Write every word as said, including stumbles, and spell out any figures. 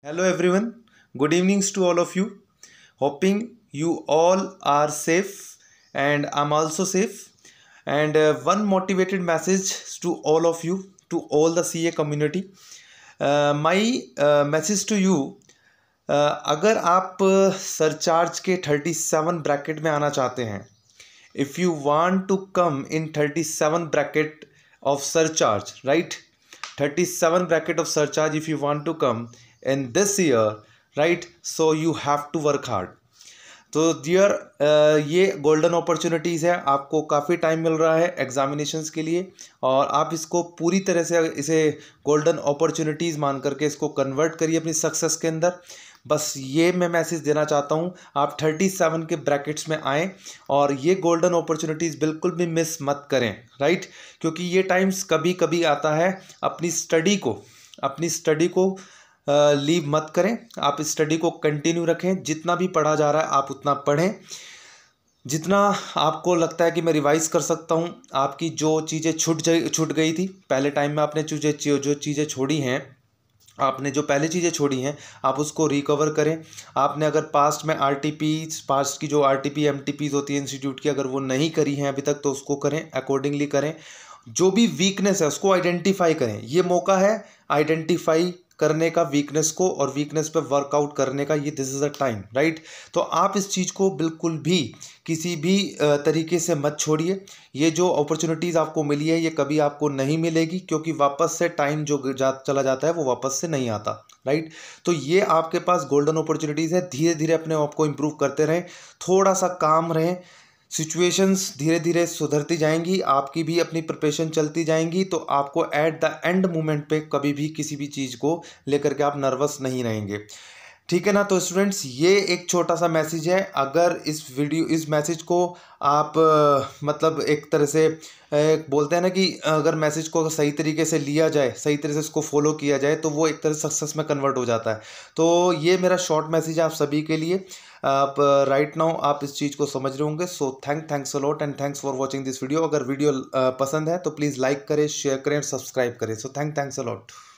Hello everyone, good evenings to all of you. Hoping you all are safe and I'm also safe. And uh, one motivated message to all of you, to all the C A community. Uh, my uh, message to you, uh, अगर आप surcharge के thirty seven bracket में आना चाहते हैं, if you want to come in thirty-seven bracket of surcharge, right? thirty-seven bracket of surcharge if you want to come in this year, right? So you have to work hard. तो dear ये golden opportunities है, आपको काफ़ी time मिल रहा है examinations के लिए और आप इसको पूरी तरह से इसे गोल्डन अपॉर्चुनिटीज़ मान करके इसको कन्वर्ट करिए अपनी सक्सेस के अंदर। बस ये मैं मैसेज देना चाहता हूँ, आप थर्टी सेवन के ब्रैकेट्स में आएँ और ये गोल्डन अपॉर्चुनिटीज़ बिल्कुल भी मिस मत करें, राइट? क्योंकि ये टाइम्स कभी कभी आता है। अपनी स्टडी को अपनी स्टडी को लीव uh, मत करें, आप स्टडी को कंटिन्यू रखें। जितना भी पढ़ा जा रहा है आप उतना पढ़ें, जितना आपको लगता है कि मैं रिवाइज़ कर सकता हूं। आपकी जो चीज़ें छूट छूट गई थी पहले टाइम में, आपने जो जो चीज़ें छोड़ी हैं, आपने जो पहले चीज़ें छोड़ी हैं आप उसको रिकवर करें। आपने अगर पास्ट में आर टी पी पास्ट की जो R T P M T Ps होती है इंस्टीट्यूट की, अगर वो नहीं करी हैं अभी तक तो उसको करें, अकॉर्डिंगली करें। जो भी वीकनेस है उसको आइडेंटिफाई करें। ये मौका है आइडेंटिफाई करने का वीकनेस को और वीकनेस पे वर्कआउट करने का, ये this is a time, right? तो आप इस चीज़ को बिल्कुल भी किसी भी तरीके से मत छोड़िए। ये जो अपॉर्चुनिटीज़ आपको मिली है ये कभी आपको नहीं मिलेगी, क्योंकि वापस से टाइम जो जा, चला जाता है वो वापस से नहीं आता, राइट? तो ये आपके पास गोल्डन अपॉर्चुनिटीज़ है। धीरे धीरे अपने आप को इम्प्रूव करते रहें, थोड़ा सा काम रहें, सिचुएशंस धीरे धीरे सुधरती जाएंगी, आपकी भी अपनी प्रिपरेशन चलती जाएंगी, तो आपको एट द एंड मोमेंट पे कभी भी किसी भी चीज़ को लेकर के आप नर्वस नहीं रहेंगे, ठीक है ना? तो स्टूडेंट्स ये एक छोटा सा मैसेज है। अगर इस वीडियो इस मैसेज को आप आ, मतलब एक तरह से एक बोलते हैं ना कि अगर मैसेज को सही तरीके से लिया जाए, सही तरह से इसको फॉलो किया जाए तो वो एक तरह से सक्सेस में कन्वर्ट हो जाता है। तो ये मेरा शॉर्ट मैसेज है आप सभी के लिए। आप राइट नाउ आप इस चीज़ को समझ रहे होंगे। So thank thanks a lot and thanks for watching this video. अगर वीडियो पसंद है तो प्लीज़ लाइक करें, शेयर करें और सब्सक्राइब करें। So thank thanks a lot.